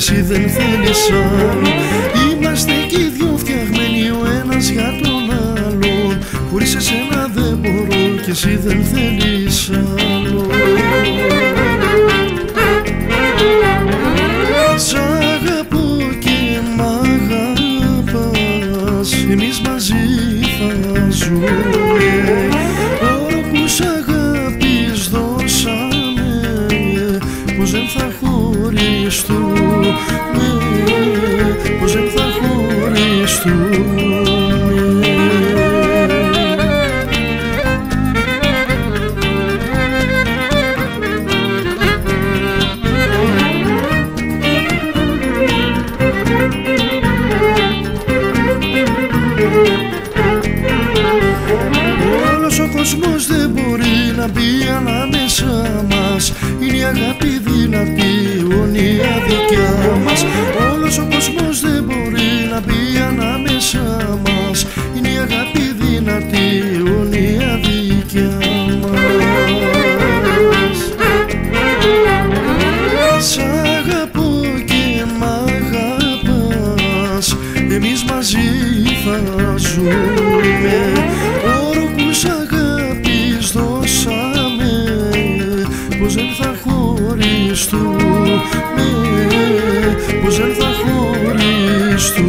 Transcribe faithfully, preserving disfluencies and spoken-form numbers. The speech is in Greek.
εσύ δεν θέλεις άλλο. Είμαστε κι οι δυο φτιαγμένοι ο ένας για τον άλλον. Χωρίς εσένα δεν μπορώ κι εσύ δεν θέλεις άλλο. Σ' αγαπώ και μ' αγαπάς, εμείς μαζί θα ζούμε. Όρο που σ' αγάπης δώσαμε, πως δεν θα χωριστούμε, πως δεν θα χωριστούμε. Όλος ο κόσμος δεν μπορεί να μπει ανάμεσα μας. Είναι η αγάπη δυνατή, αιώνια δικιά μας. Όλος ο κόσμος δεν μπορεί να μπει ανάμεσα μας. Είναι η αγάπη δυνατή, αιώνια δικιά μας. Σ' αγαπώ και μ' αγαπάς, εμείς μαζί θα ζούμε. Όρο που σ' αγάπης δώσαμε, πως δεν θα χωριστούμε, πως δεν θα χωριστούμε.